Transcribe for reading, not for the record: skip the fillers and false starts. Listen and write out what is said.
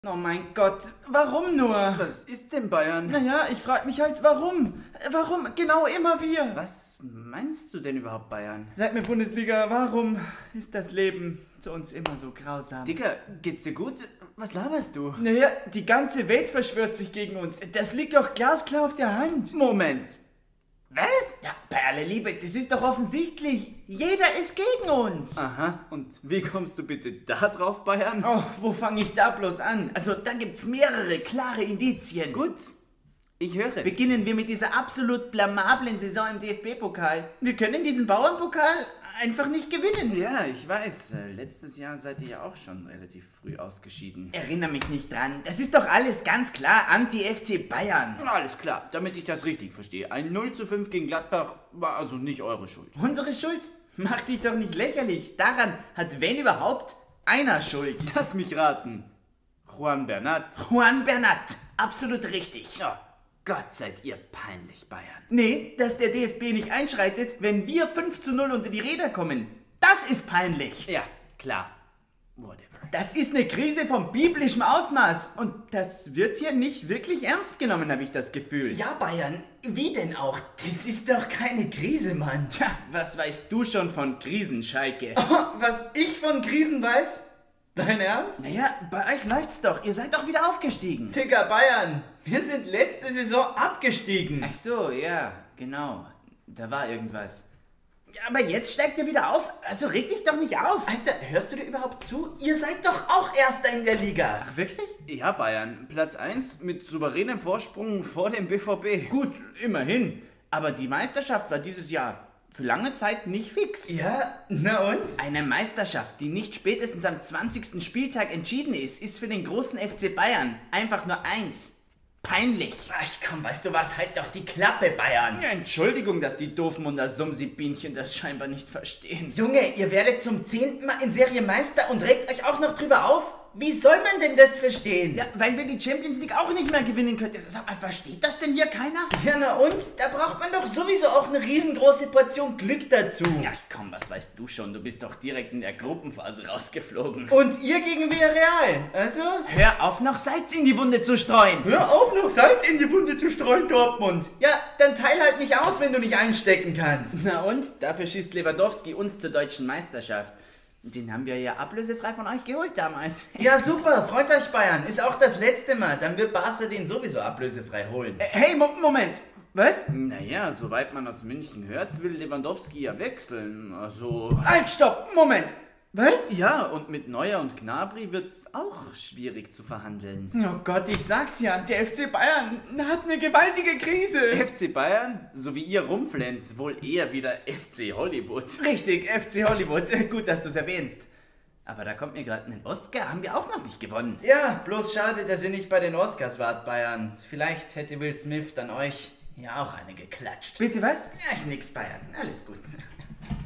Oh mein Gott, warum nur? Was ist denn Bayern? Naja, ich frag mich halt, warum? Warum genau immer wir? Was meinst du denn überhaupt, Bayern? Sag mir, Bundesliga, warum ist das Leben zu uns immer so grausam? Dicker, geht's dir gut? Was laberst du? Naja, die ganze Welt verschwört sich gegen uns. Das liegt doch glasklar auf der Hand. Moment. Was? Ja, bei aller Liebe, das ist doch offensichtlich. Jeder ist gegen uns. Aha, und wie kommst du bitte da drauf, Bayern? Oh, wo fange ich da bloß an? Also, da gibt's mehrere klare Indizien. Gut, ich höre. Beginnen wir mit dieser absolut blamablen Saison im DFB-Pokal. Wir können diesen Bauernpokal einfach nicht gewinnen. Ja, ich weiß. Letztes Jahr seid ihr ja auch schon relativ früh ausgeschieden. Erinnere mich nicht dran. Das ist doch alles ganz klar Anti-FC Bayern. Alles klar, damit ich das richtig verstehe. Ein 0:5 gegen Gladbach war also nicht eure Schuld. Unsere Schuld? Mach dich doch nicht lächerlich. Daran hat, wenn überhaupt, einer Schuld. Lass mich raten. Juan Bernat. Juan Bernat. Absolut richtig. Oh Gott, seid ihr peinlich, Bayern. Nee, dass der DFB nicht einschreitet, wenn wir 5:0 unter die Räder kommen. Das ist peinlich. Ja, klar. Whatever. Das ist eine Krise von biblischem Ausmaß. Und das wird hier nicht wirklich ernst genommen, habe ich das Gefühl. Ja, Bayern, wie denn auch? Das ist doch keine Krise, Mann. Tja, was weißt du schon von Krisen, Schalke? Oh, was ich von Krisen weiß? Dein Ernst? Naja, bei euch läuft's doch. Ihr seid doch wieder aufgestiegen. Digga, Bayern, wir sind letzte Saison abgestiegen. Ach so, ja, genau. Da war irgendwas. Ja, aber jetzt steigt ihr wieder auf. Also reg dich doch nicht auf. Alter, hörst du dir überhaupt zu? Ihr seid doch auch Erster in der Liga. Ach, wirklich? Ja, Bayern. Platz 1 mit souveränem Vorsprung vor dem BVB. Gut, immerhin. Aber die Meisterschaft war dieses Jahr für lange Zeit nicht fix. Ja, na und? Eine Meisterschaft, die nicht spätestens am 20. Spieltag entschieden ist für den großen FC Bayern einfach nur eins. Peinlich. Ach komm, weißt du was, halt doch die Klappe, Bayern. Ja, Entschuldigung, dass die Doofmunder Sumsi-Bienchen das scheinbar nicht verstehen. Junge, ihr werdet zum 10. Mal in Serie Meister und regt euch auch noch drüber auf? Wie soll man denn das verstehen? Ja, weil wir die Champions League auch nicht mehr gewinnen können. Sag mal, versteht das denn hier keiner? Ja, na und? Da braucht man doch sowieso auch eine riesengroße Portion Glück dazu. Ja, komm, was weißt du schon? Du bist doch direkt in der Gruppenphase rausgeflogen. Und ihr gegen Villarreal, also? Hör auf, noch Salz in die Wunde zu streuen. Hör auf, noch Salz in die Wunde zu streuen, Dortmund. Ja, dann teil halt nicht aus, wenn du nicht einstecken kannst. Na und? Dafür schießt Lewandowski uns zur deutschen Meisterschaft. Den haben wir ja ablösefrei von euch geholt damals. Ja, super. Freut euch, Bayern. Ist auch das letzte Mal. Dann wird Barca den sowieso ablösefrei holen. Hey, Moment. Was? Naja, soweit man aus München hört, will Lewandowski ja wechseln. Also... Halt, stopp. Moment. Was? Ja, und mit Neuer und Gnabry wird's auch schwierig zu verhandeln. Oh Gott, ich sag's ja, der FC Bayern hat eine gewaltige Krise. FC Bayern, so wie ihr rumflennt, wohl eher wieder FC Hollywood. Richtig, FC Hollywood. Gut, dass du's erwähnst. Aber da kommt mir gerade einen Oscar, haben wir auch noch nicht gewonnen. Ja, bloß schade, dass ihr nicht bei den Oscars wart, Bayern. Vielleicht hätte Will Smith dann euch ja auch eine geklatscht. Bitte was? Ja, nix, Bayern. Alles gut.